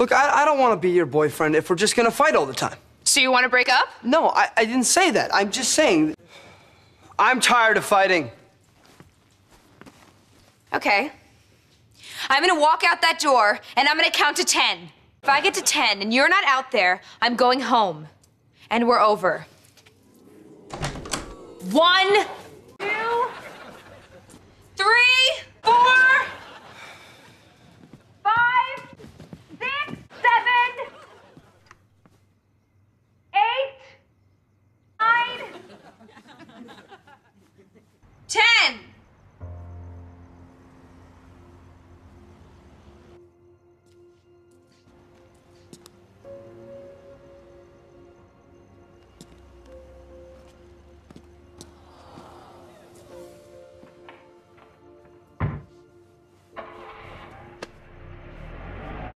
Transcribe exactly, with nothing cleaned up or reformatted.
Look, I, I don't want to be your boyfriend if we're just gonna fight all the time. So you want to break up? No, I, I didn't say that. I'm just saying I'm tired of fighting. Okay. I'm gonna walk out that door and I'm gonna count to ten. If I get to ten and you're not out there, I'm going home. And we're over. One, two, three, four,